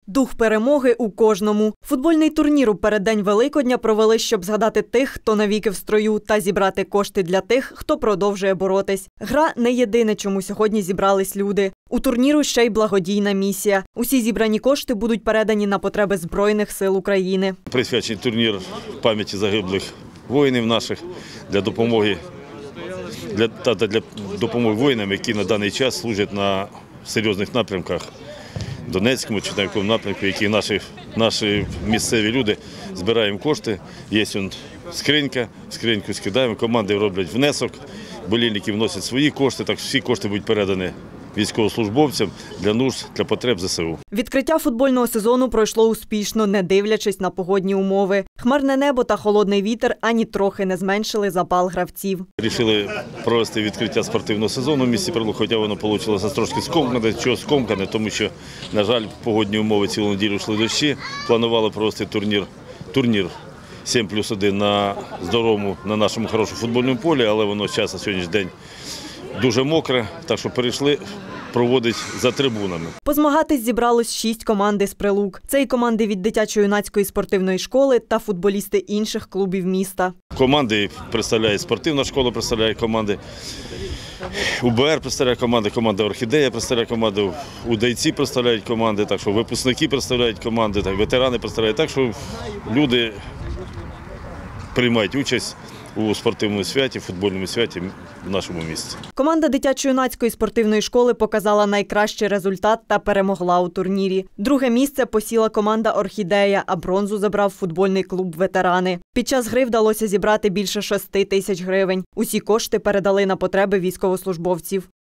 Дух перемоги у кожному. Футбольний турнір у переддень Великодня провели, щоб згадати тих, хто навіки в строю, та зібрати кошти для тих, хто продовжує боротись. Гра – не єдине, чому сьогодні зібрались люди. У турніру ще й благодійна місія. Усі зібрані кошти будуть передані на потреби Збройних сил України. Присвячений турнір пам'яті загиблих воїнів наших для допомоги воїнам, які на даний час служать на серйозних напрямках. Донецькому чи на якому напрямку, які наші місцеві люди збираємо кошти. Є скринька, скриньку скидаємо, команди роблять внесок, болільники вносять свої кошти, так всі кошти будуть передані військовослужбовцям для нужд, для потреб ЗСУ. Відкриття футбольного сезону пройшло успішно, не дивлячись на погодні умови. Хмарне небо та холодний вітер ані трохи не зменшили запал гравців. Рішили провести відкриття спортивного сезону в місті Прилук, хоча воно вийшло трошки скомкане. Чого скомкане? Тому що, на жаль, погодні умови цілу неділю йшли дощі. Планували провести турнір 7+1 на здоровому, на нашому хорошому футбольному полі, але воно зараз на сьогоднішній день дуже мокре, так що перейшли проводити за трибунами. Позмагатись зібралось 6 команд із Прилук. Це і команди від дитячо-юнацької спортивної школи та футболісти інших клубів міста. Команди представляють спортивна школа, представляє команди, УБР представляє команди, команда «Орхідея» представляє команду, удайці представляють команди, так що випускники представляють команди, так, ветерани представляють. Так що люди приймають участь у спортивному святі, футбольному святі в нашому місті. Команда дитячо-юнацької спортивної школи показала найкращий результат та перемогла у турнірі. Друге місце посіла команда «Орхідея», а бронзу забрав футбольний клуб «Ветерани». Під час гри вдалося зібрати більше 6 тисяч гривень. Усі кошти передали на потреби військовослужбовців.